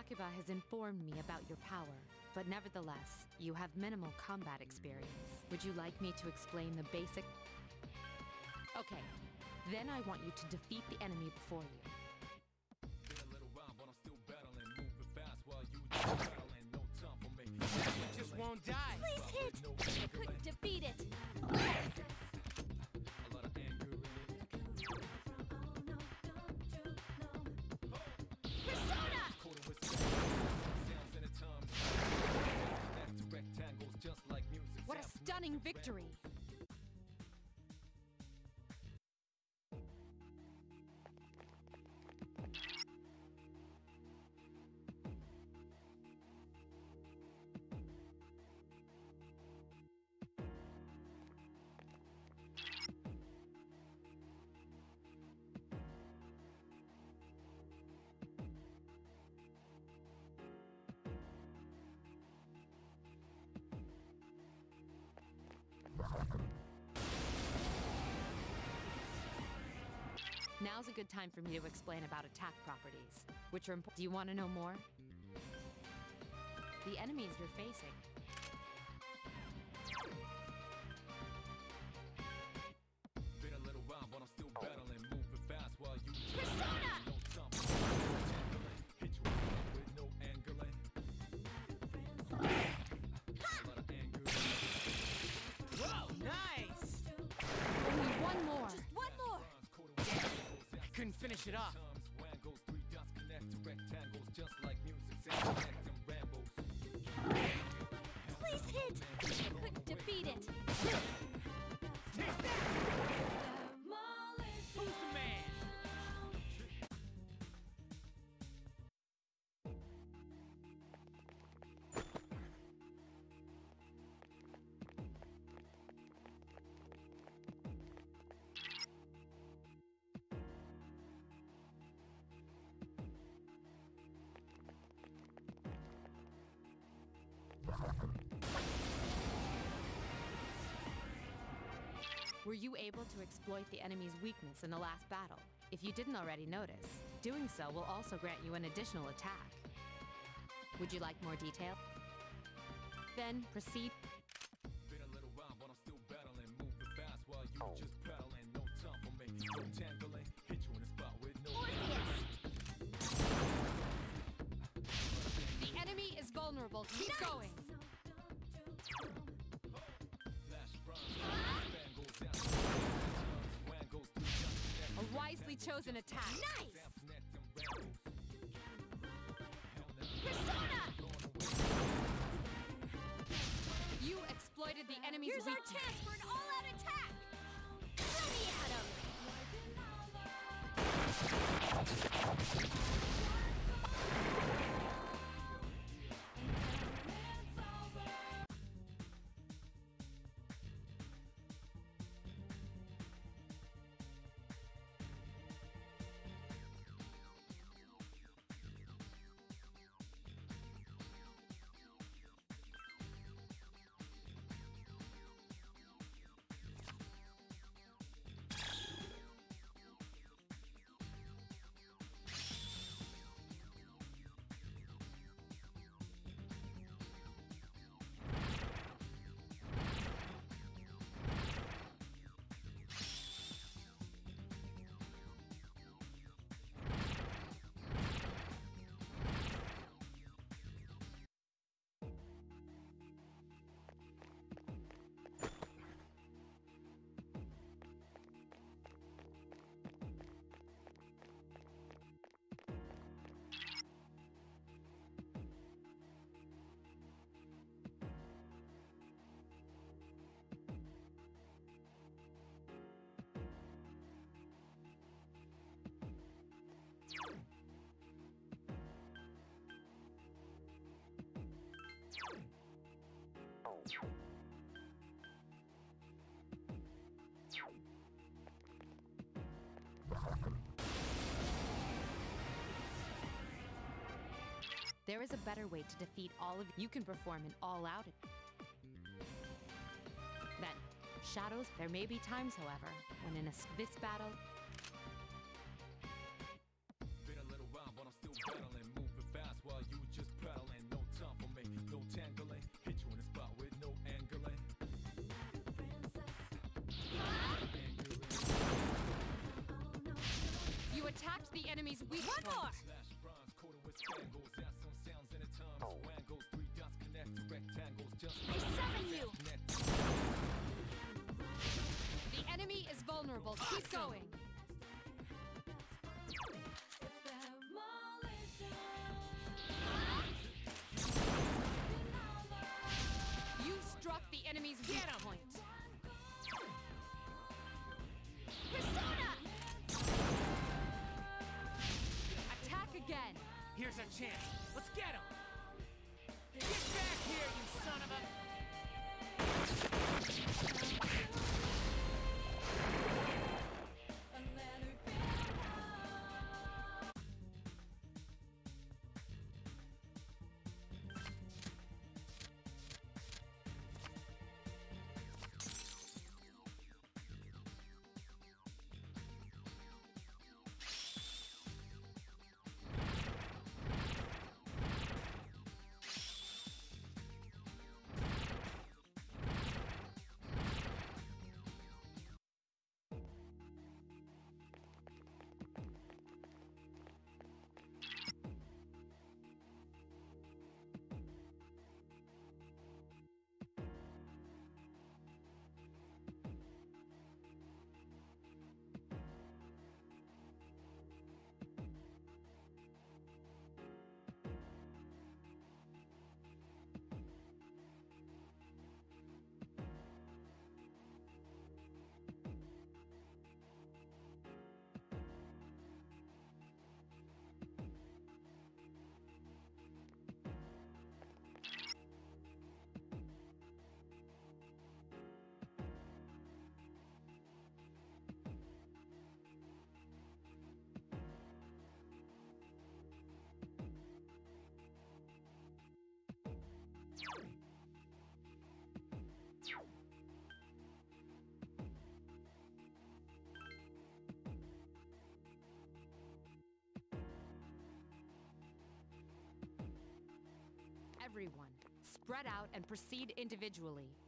Hakuba has informed me about your power, but nevertheless, you have minimal combat experience. Would you like me to explain the basic... Okay, then I want you to defeat the enemy before you. It just won't die. Please hit! I couldn't defeat it! Persona! What a stunning victory! Now's a good time for me to explain about attack properties, which are important. Do you want to know more? The enemies you're facing. Been a little while, but I'm still battling, moving fast while you Persona! no time. Hit you with no angling. A lot of anger. Whoa, nice! Only one more! Just one more! I couldn't finish it off. Wangles, three dots connect to rectangles, just like music, sound connect and rambles. Please hit! I couldn't defeat it! Take that! Who's the man? Were you able to exploit the enemy's weakness in the last battle? If you didn't already notice, doing so will also grant you an additional attack. Would you like more detail? Then proceed. Been a little while, but I'm still battling, moving fast while you just battling. No time for me, no tangling. Hit you in the spot with no The enemy is vulnerable. Keep going. A wisely chosen attack. Nice! Persona! You exploited the enemy's Here's our weakness. chance for an all-out attack! Throw me at him! There is a better way to defeat all of you. You can perform an all-out. Then, Shadows, there may be times, however, when in this battle... Been a little while, but I'm still battling, moving fast while you dropped the enemy's weak One point. more! Slash bronze coated with spangles. Add some sounds in a tongue. Wangles, 3 dots connect to rectangles. Just I summon you! The enemy is vulnerable. Keep going. You struck the enemy's weak point. Persona! Attack again. Here's our chance. Let's get him! Get back here, you son of a... Everyone, spread out and proceed individually.